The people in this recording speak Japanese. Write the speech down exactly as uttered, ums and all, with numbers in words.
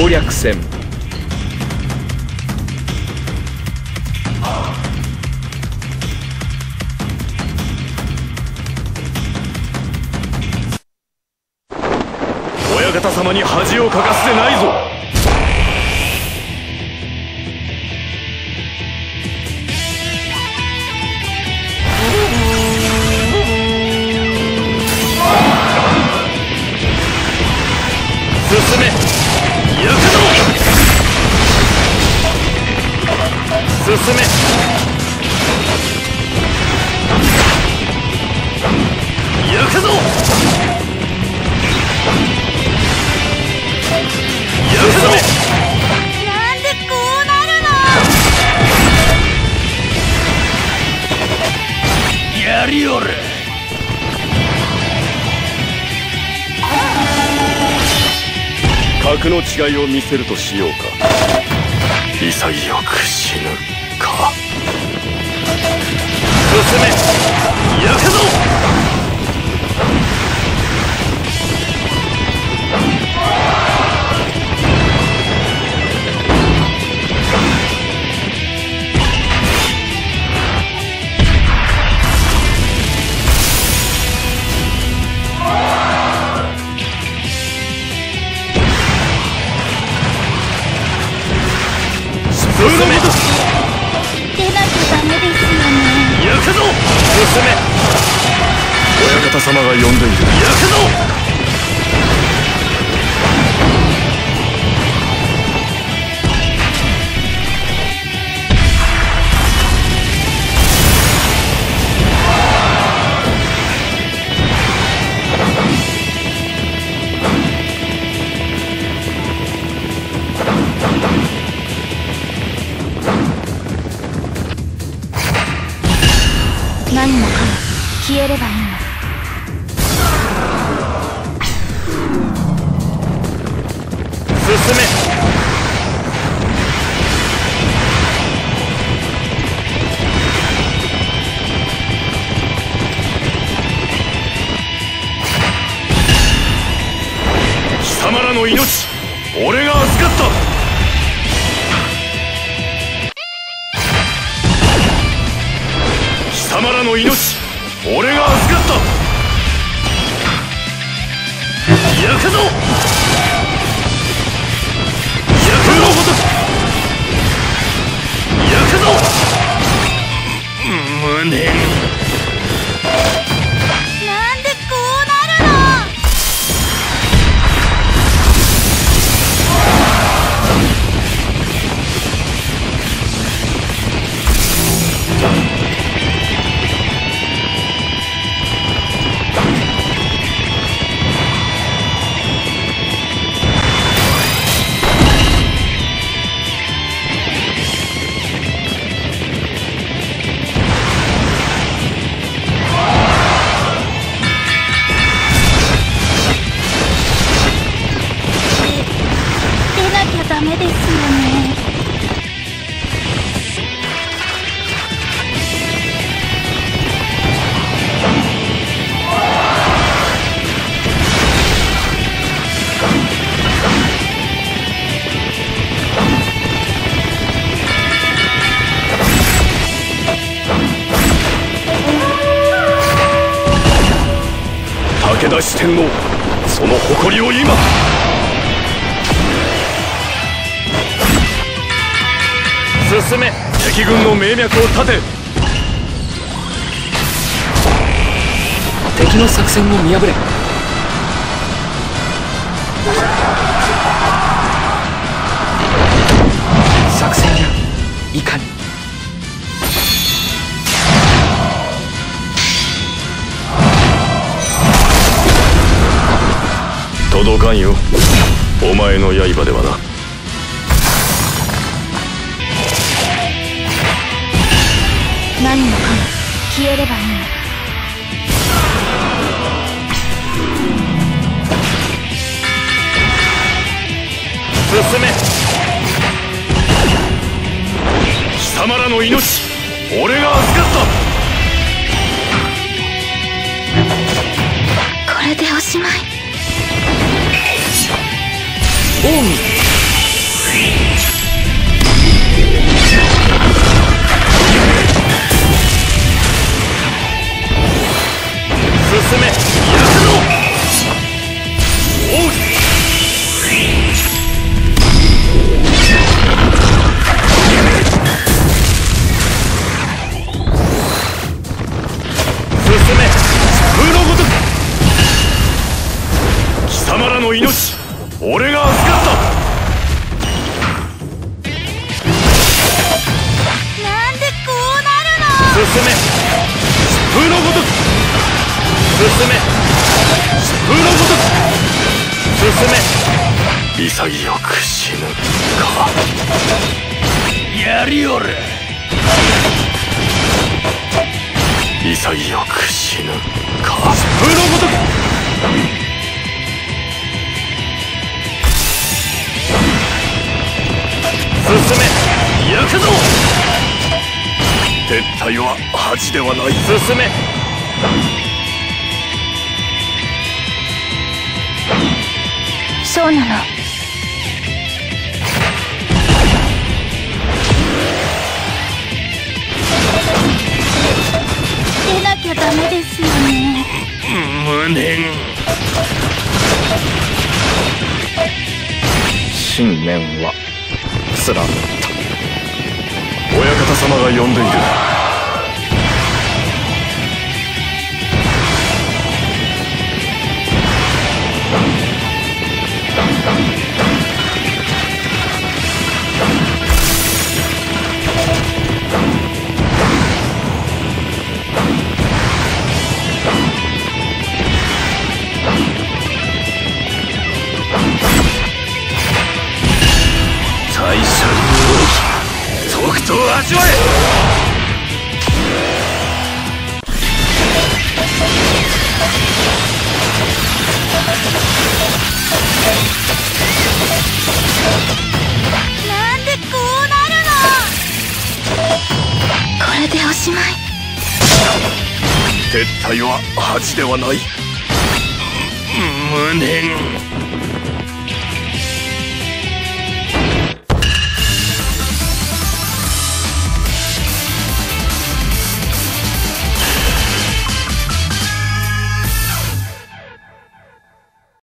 攻略戦。親方様に恥をかかすでないぞ。進め、行くぞ。進め、行くぞ。行くぞ。 なんでこうなるの。 やりおる。格の違いを見せるとしようか。潔く死ぬか。進め、行くぞ。進め、 出なきゃダメですよね。 行くぞ。進め、親方様が呼んでいる。行くぞ。 何もかも消えればいいの。 進め、貴様らの命、俺が預かった。貴様らの命、俺が預かった。行くぞ。行くのごとく。行くぞ。無念。 なんでこうなるの。出なきゃダメですよね。 武田四天王、その誇りを今。進め、敵軍の命脈を立て。 敵の作戦を見破れ。作戦やいかに。 届かんよ、お前の刃ではな。 何もかも消えればいいの。 進め、貴様らの命、俺が預かった。 これでおしまい。 近江め疾風のごとく進め疾風のごとく進め潔く死ぬかやりおる潔く死ぬか疾風のごとく進め行くぞ撤退は恥ではない進めそうなの。出なきゃダメですよね。 無念信念は貫った。親方様が呼んでいる。大赦とくと味わえ。 なんでこうなるの。これでおしまい。 撤退は恥ではない。無念